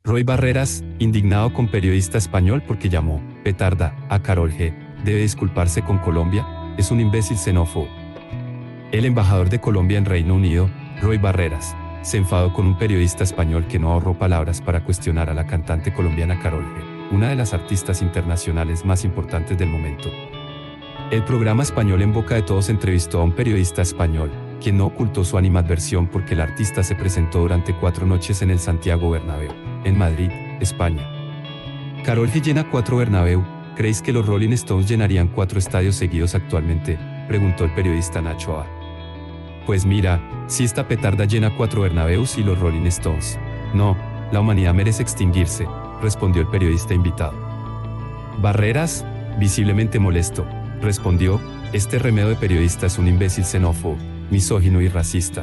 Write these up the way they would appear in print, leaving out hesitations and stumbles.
Roy Barreras, indignado con periodista español porque llamó petarda a Karol G, debe disculparse con Colombia, es un imbécil xenófobo. El embajador de Colombia en Reino Unido, Roy Barreras, se enfadó con un periodista español que no ahorró palabras para cuestionar a la cantante colombiana Karol G, una de las artistas internacionales más importantes del momento. El programa español En Boca de Todos entrevistó a un periodista español, quien no ocultó su animadversión porque el artista se presentó durante 4 noches en el Santiago Bernabéu, en Madrid, España. Karol G llena 4 Bernabéu, ¿creéis que los Rolling Stones llenarían 4 estadios seguidos actualmente?, preguntó el periodista Nacho Abad. Pues mira, si esta petarda llena 4 Bernabéus y los Rolling Stones. No, la humanidad merece extinguirse, respondió el periodista invitado. Barreras, visiblemente molesto, respondió, este remedo de periodista es un imbécil xenófobo, misógino y racista.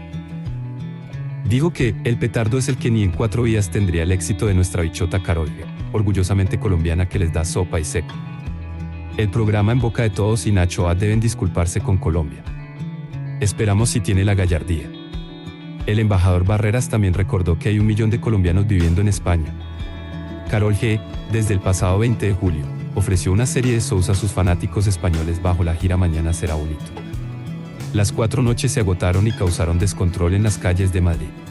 Digo que, el petardo es el que ni en 4 vidas tendría el éxito de nuestra bichota Karol G, orgullosamente colombiana que les da sopa y seco. El programa En Boca de Todos y Nacho Abad deben disculparse con Colombia. Esperamos si tiene la gallardía. El embajador Barreras también recordó que hay 1 millón de colombianos viviendo en España. Karol G, desde el pasado 20 de julio, ofreció una serie de shows a sus fanáticos españoles bajo la gira Mañana será bonito. Las 4 noches se agotaron y causaron descontrol en las calles de Madrid.